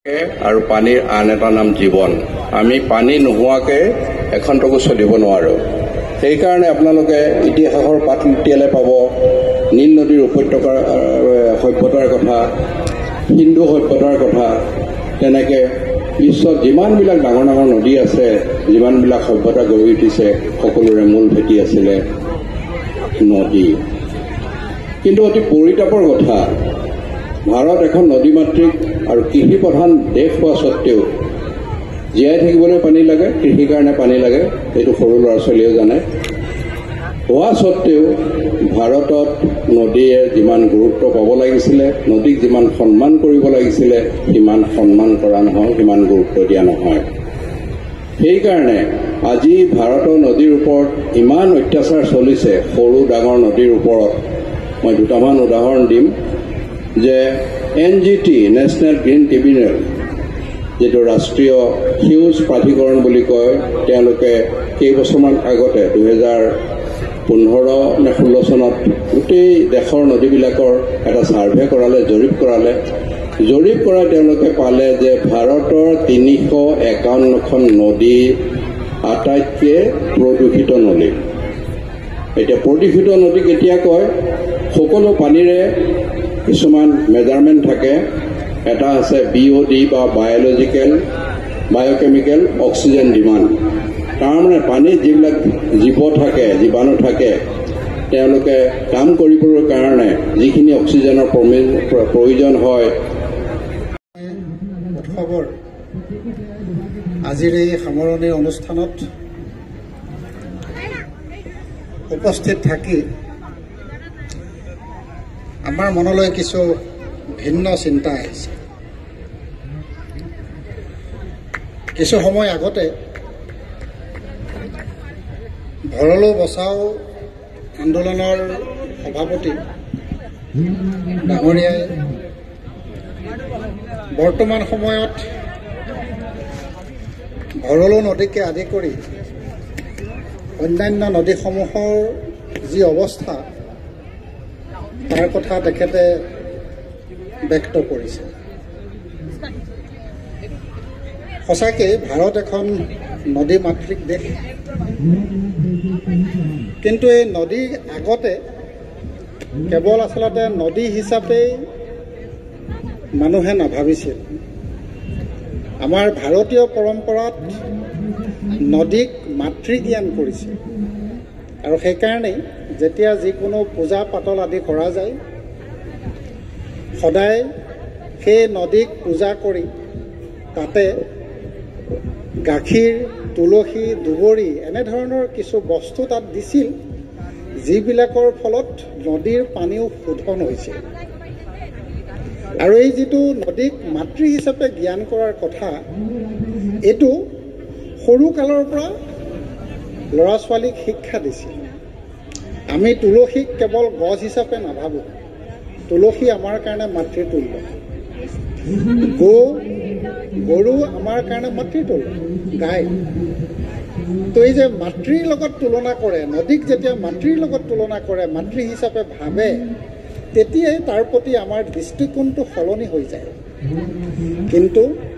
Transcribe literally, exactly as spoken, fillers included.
আৰু পানীৰ আন এটা নাম জীৱন। আমি পানী নোহোৱাকে এখনটকো চলিব নোৱাৰো। সেইকাৰণে আপোনালোকে ইতিহাসৰ পাত লুটিয়ালে পাব নীল নদীৰ উপত্যকাৰ সভ্যতাৰ কথা, হিন্দু সভ্যতাৰ কথা, তেনেকে বিশ্বত যিমানবিলাক ডাঙৰ ডাঙৰ নদী আছে, যিমানবিলাক সভ্যতা গঢ়ি উঠিছে, সকলোৰে মূল ভেটি আছিলে নদী। কিন্তু অতি পৰিতাপৰ কথা, ভাৰত এখন নদীমাতৃক আৰু কৃষি প্ৰধান দেশ হোৱা স্বত্তেও জীয়াই থাকিবলৈ পানী লাগে, কৃষিৰ কাৰণে পানী লাগে, এইটো সৰু ল'ৰা ছোৱালীয়েও জানে। হোৱা স্বত্তেও ভাৰতত নদীয়ে যিমান গুৰুত্ব পাব লাগিছিলে, নদীক যিমান সন্মান কৰিব লাগিছিলে, সিমান সন্মান কৰা নহয়, সিমান গুৰুত্ব দিয়া নহয়। সেইকাৰণে আজি ভাৰতৰ নদীৰ ওপৰত ইমান অত্যাচাৰ চলিছে, সৰু ডাঙৰ নদীৰ ওপৰত। মই দুটামান উদাহৰণ দিম যে N G T national green tribunal, যিটো ৰাষ্ট্ৰীয় সেউজ প্ৰাধিকৰণ বুলি কয়, তেওঁলোকে কেইবছৰমান আগতে দুহেজাৰ পোন্ধৰ নে ষোল্ল চনত গোটেই দেশৰ নদীবিলাকৰ এটা ছাৰ্ভে কৰালে, জৰীপ কৰালে। জৰীপ কৰা তেওঁলোকে পালে যে ভাৰতৰ তিনিশ একাৱন্নখন নদী আটাইতকৈ প্ৰদূষিত নদী। এতিয়া প্ৰদূষিত নদী কেতিয়া কয়? সকলো পানীৰে কিছুমান মেজাৰমেণ্ট থাকে। এটা আছে বি অ' ডি বা বায়'লজিকেল বায়'কেমিকেল অক্সিজেন ডিমাণ্ড। তাৰমানে পানীত যিবিলাক জীৱ থাকে, জীৱাণু থাকে, তেওঁলোকে কাম কৰিবৰ কাৰণে যিখিনি অক্সিজেনৰ প্ৰয়োজন হয়। উৎসৱৰ আজিৰ এই সামৰণি অনুষ্ঠানত উপস্থিত থাকি আমাৰ মনলৈ কিছু ভিন্ন চিন্তা আহিছে। কিছু সময় আগতে ভৰলু বচাও আন্দোলনৰ সভাপতি ডাঙৰীয়াই বৰ্তমান সময়ত ভৰলু নদীকে আদি কৰি অন্যান্য নদীসমূহৰ যি অৱস্থা, তাৰ কথা তেখেতে ব্যক্ত কৰিছে। সঁচাকৈ ভাৰত এখন নদী মাতৃক দেশ, কিন্তু এই নদীৰ আগতে কেৱল আচলতে নদী হিচাপেই মানুহে নাভাবিছিল। আমাৰ ভাৰতীয় পৰম্পৰাত নদীক মাতৃজ্ঞান কৰিছে, আৰু সেইকাৰণেই যেতিয়া যিকোনো পূজা পাতল আদি কৰা যায়, সদায় সেই নদীক পূজা কৰি তাতে গাখীৰ, তুলসী, দুবৰি এনেধৰণৰ কিছু বস্তু তাত দিছিল, যিবিলাকৰ ফলত নদীৰ পানীও শোধন হৈছিল। আৰু এই যিটো নদীক মাতৃ হিচাপে জ্ঞান কৰাৰ কথা, এইটো সৰু কালৰ পৰা ল'ৰা ছোৱালীক শিক্ষা দিছিল। আমি তুলসীক কেৱল গছ হিচাপে নাভাবোঁ, তুলসী আমাৰ কাৰণে মাতৃতুল্য। গৌ গৰু আমাৰ কাৰণে মাতৃতুল্য, গাই। তো এই যে মাতৃৰ লগত তুলনা কৰে, নদীক যেতিয়া মাতৃৰ লগত তুলনা কৰে, মাতৃ হিচাপে ভাবে, তেতিয়াই তাৰ প্ৰতি আমাৰ দৃষ্টিকোণটো সলনি হৈ যায়। কিন্তু